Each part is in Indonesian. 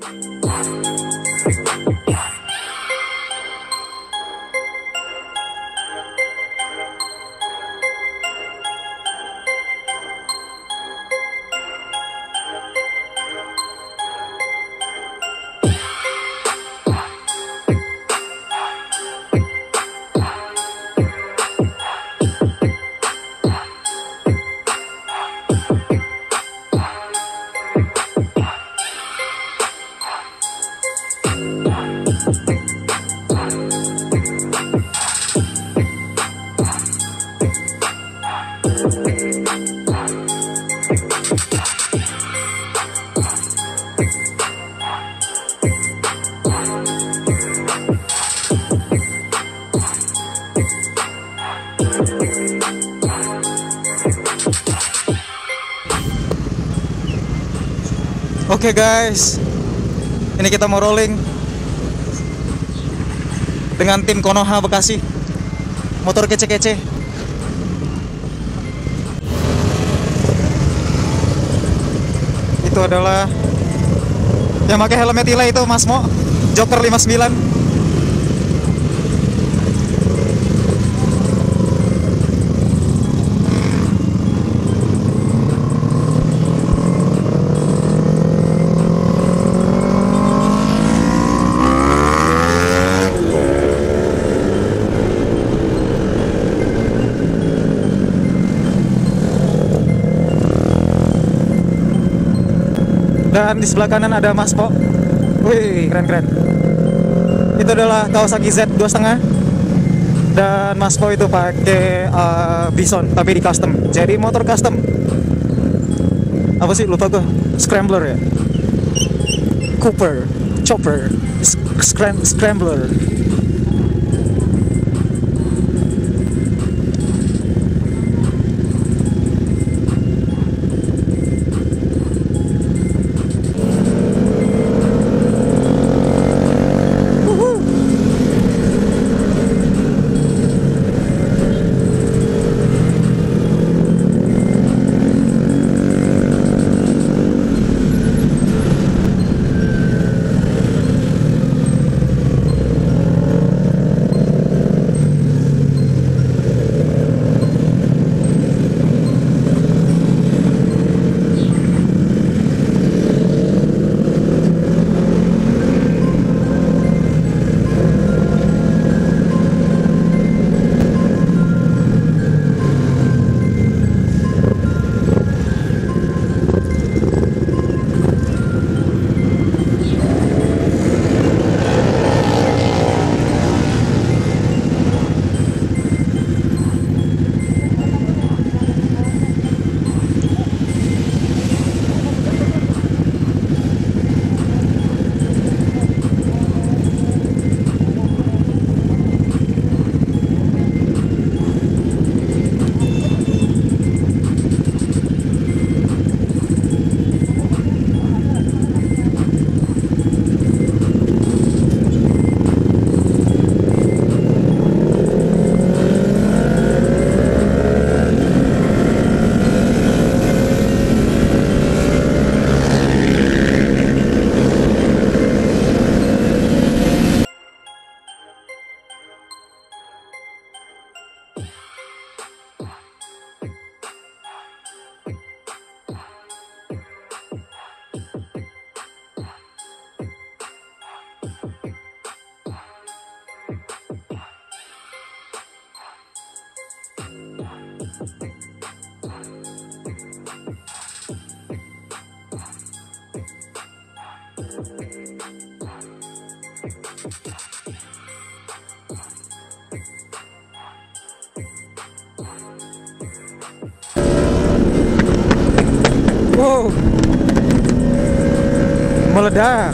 Oke guys, ini kita mau rolling dengan tim Konoha Bekasi, motor kece-kece. Itu adalah yang pakai helm Tila itu Mas Mo, Joker 59. Dan di sebelah kanan ada Mas Po. Wih, keren-keren. Itu adalah Kawasaki Z 2.5. Dan Mas Po itu pakai Bison tapi di custom. Jadi motor custom. Apa sih? Lupa gue. Scrambler ya. Cooper, Chopper, Scrambler. Wow, meledak.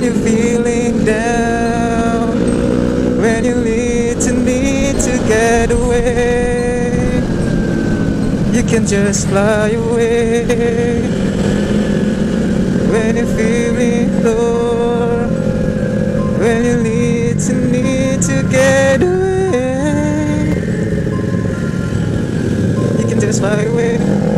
you're feeling down, when you need to get away, you can just fly away. When you're feeling low, when you need to get away, you can just fly away.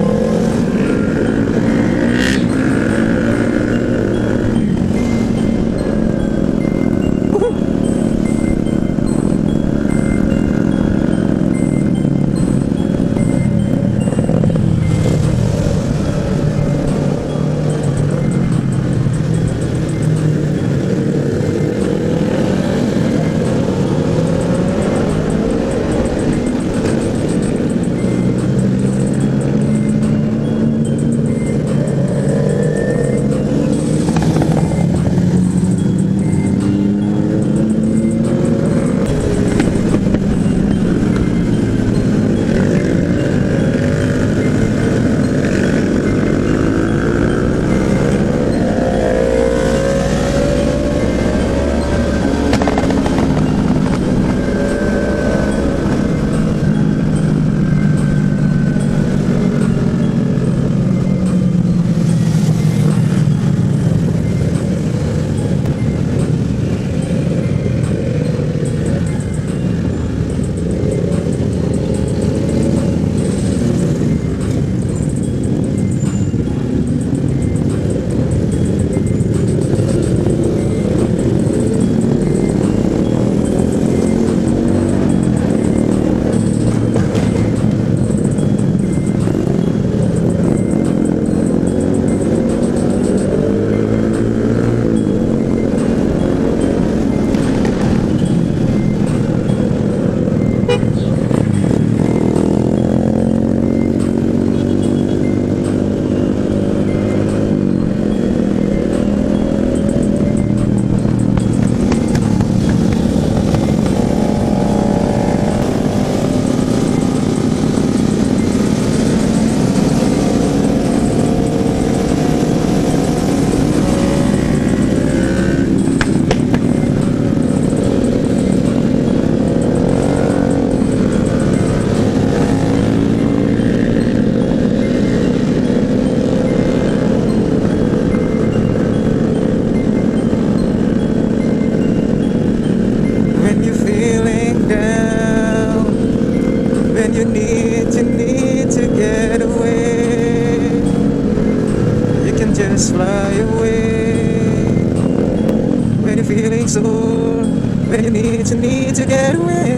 Sore, when you need to get away,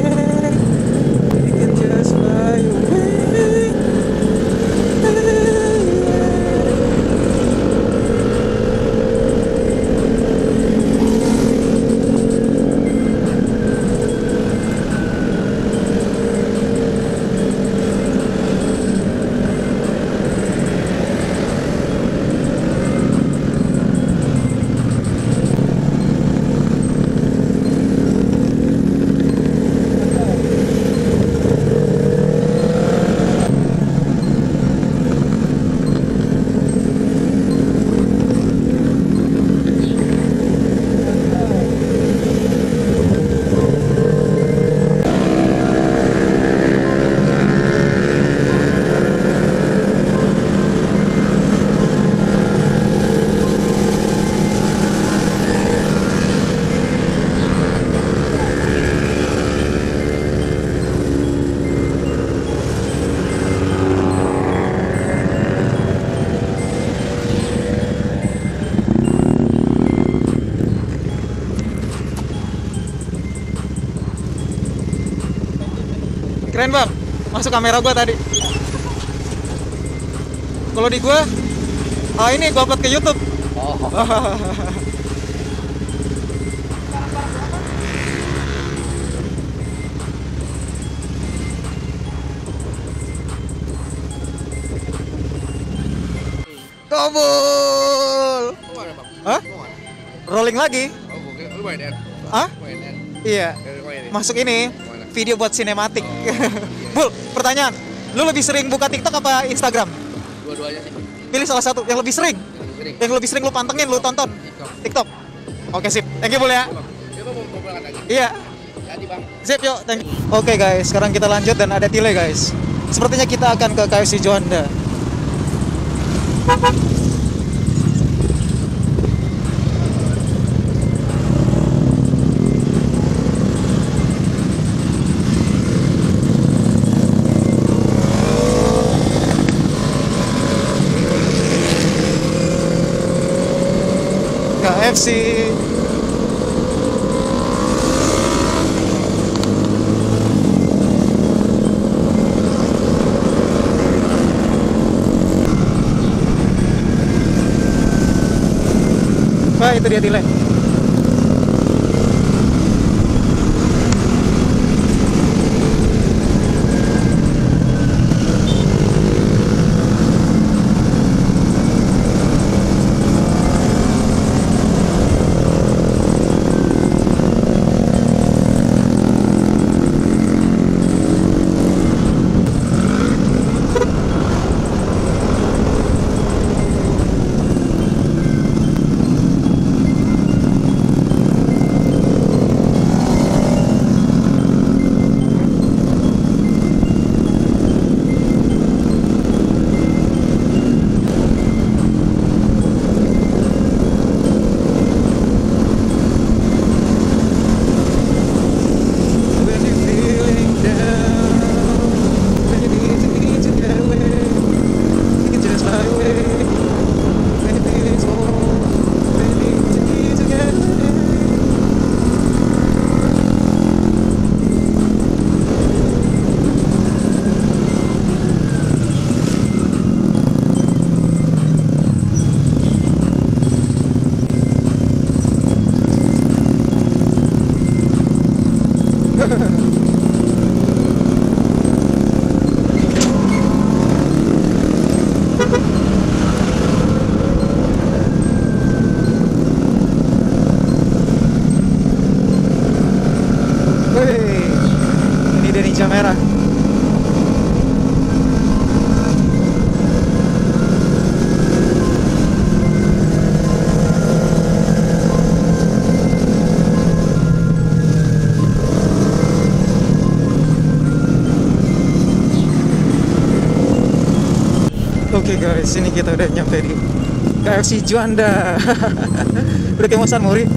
you can just fly away. Keren bang, masuk kamera gua tadi. Kalau di gua, ini gua upload ke YouTube. Oh. Kabul. Hah? Rolling lagi? Oh, lu main N? Hah? Main N? Iya. Masuk ini video buat sinematik. Bul, pertanyaan. Lu lebih sering buka TikTok apa Instagram? Dua-duanya sih. Pilih salah satu yang lebih sering. Yang lebih sering lu pantengin, lu tonton. TikTok. TikTok. Oke sip, thank you boleh ya. Coba mau berangkat lagi. Iya, Jadi bang. sip yuk, thank you. Oke guys, sekarang kita lanjut dan ada delay guys. Sepertinya kita akan ke KFC Juanda. KFC. Wah, itu dia delay. When you're feeling down, when you need to get away, you can just fly away. When you're feeling small, when you need to get away. Wih, ini dia Ninja merah. Oke guys, ini kita udah nyampe di KFC Juanda. Udah kayak mau San Mori.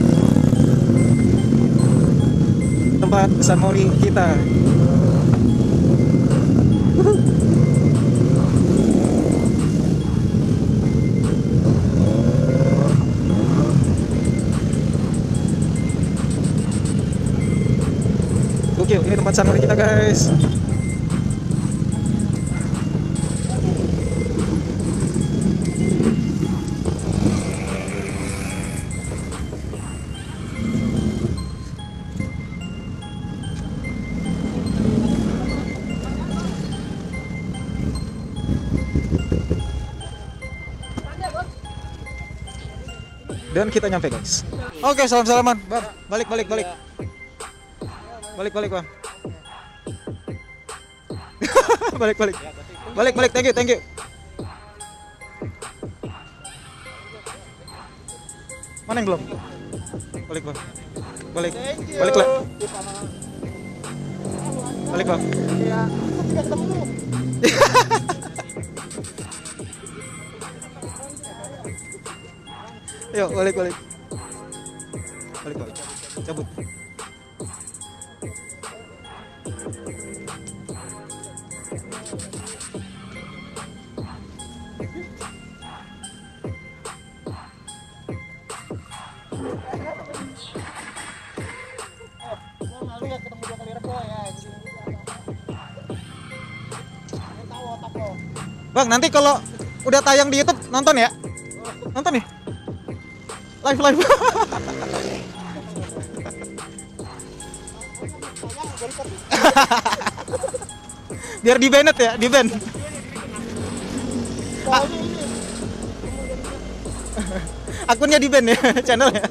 Tempat San Mori kita. Oke, ini tempat San Mori kita guys. Dan kita nyampe guys. Oke, salam-salaman bang. Balik balik balik. Balik balik bang. Balik balik. Balik balik, thank you thank you. Mana yang belum? Balik bang. Balik. Balik lah. Balik bang. Iya. Tidak ketemu. Yuk balik balik. Balik balik. Cabut. Lalu ya ketemu 2 kali rebo ya. Tahu otak lo. Bang, nanti kalau udah tayang di YouTube nonton ya. Nonton nih. Live live. Biar di banned ya, di ban. Akunnya di ban ya, channelnya.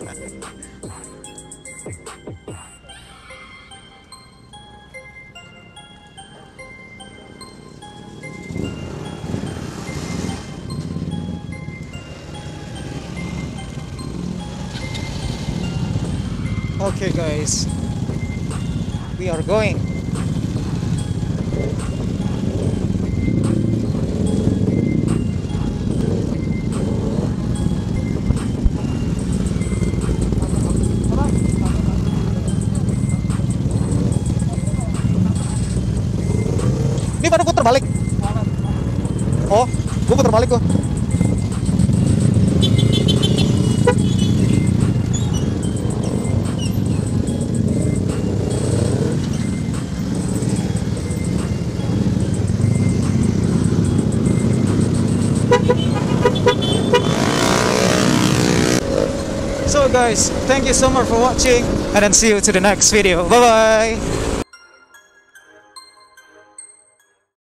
Okay guys, we are going. Ini pada putar balik. Oh, gue putar balik gua. So guys, thank you so much for watching, and then see you to the next video. Bye bye.